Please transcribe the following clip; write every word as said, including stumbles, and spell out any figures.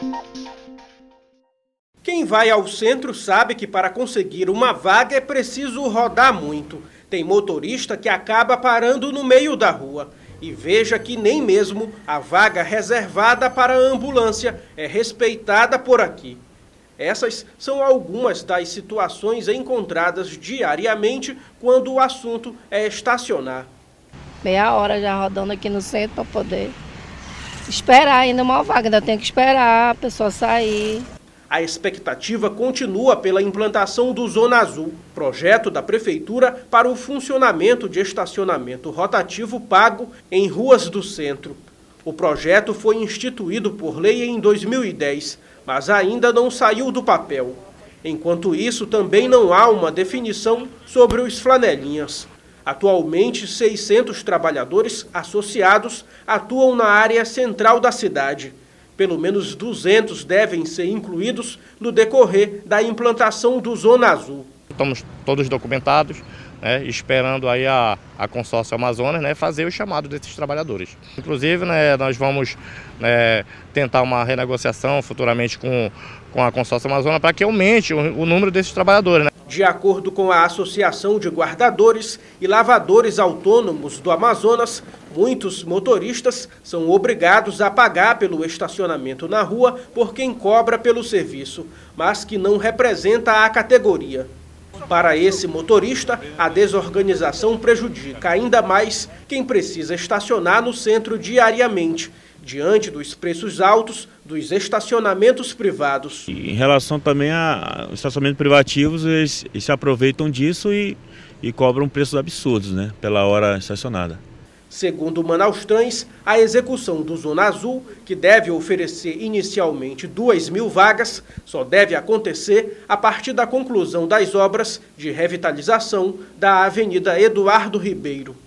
Quem vai ao centro sabe que para conseguir uma vaga é preciso rodar muito. Tem motorista que acaba parando no meio da rua. E veja que nem mesmo a vaga reservada para a ambulância é respeitada por aqui. Essas são algumas das situações encontradas diariamente quando o assunto é estacionar. Meia hora já rodando aqui no centro para poder esperar ainda uma vaga, ainda tem que esperar a pessoa sair. A expectativa continua pela implantação do Zona Azul, projeto da Prefeitura para o funcionamento de estacionamento rotativo pago em ruas do centro. O projeto foi instituído por lei em dois mil e dez, mas ainda não saiu do papel. Enquanto isso, também não há uma definição sobre os flanelinhas. Atualmente, seiscentos trabalhadores associados atuam na área central da cidade. Pelo menos duzentos devem ser incluídos no decorrer da implantação do Zona Azul. Estamos todos documentados, né, esperando aí a, a Consórcio Amazonas, né, fazer o chamado desses trabalhadores. Inclusive, né, nós vamos né, tentar uma renegociação futuramente com, com a Consórcio Amazonas para que aumente o, o número desses trabalhadores. Né. De acordo com a Associação de Guardadores e Lavadores Autônomos do Amazonas, muitos motoristas são obrigados a pagar pelo estacionamento na rua por quem cobra pelo serviço, mas que não representa a categoria. Para esse motorista, a desorganização prejudica ainda mais quem precisa estacionar no centro diariamente, diante dos preços altos dos estacionamentos privados. Em relação também a estacionamentos privativos, eles, eles se aproveitam disso e, e cobram preços absurdos, né, pela hora estacionada. Segundo Manaus Trans, a execução do Zona Azul, que deve oferecer inicialmente duas mil vagas, só deve acontecer a partir da conclusão das obras de revitalização da Avenida Eduardo Ribeiro.